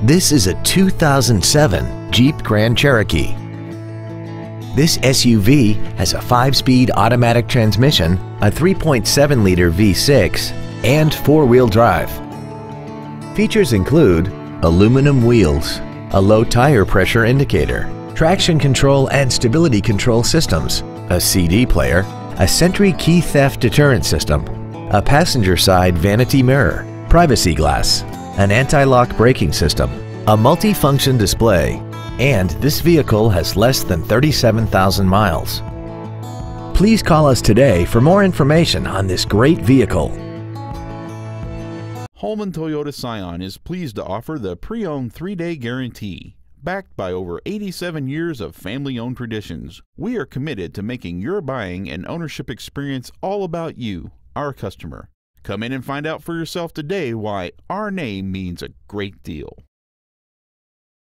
This is a 2007 Jeep Grand Cherokee. This SUV has a 5-speed automatic transmission, a 3.7-liter V6, and 4-wheel drive. Features include aluminum wheels, a low tire pressure indicator, traction control and stability control systems, a CD player, a Sentry key theft deterrent system, a passenger side vanity mirror, privacy glass, an anti-lock braking system, a multi-function display, and this vehicle has less than 37,000 miles. Please call us today for more information on this great vehicle. Holman Toyota Scion is pleased to offer the pre-owned 3-day guarantee. Backed by over 87 years of family-owned traditions, we are committed to making your buying and ownership experience all about you, our customer. Come in and find out for yourself today why our name means a great deal.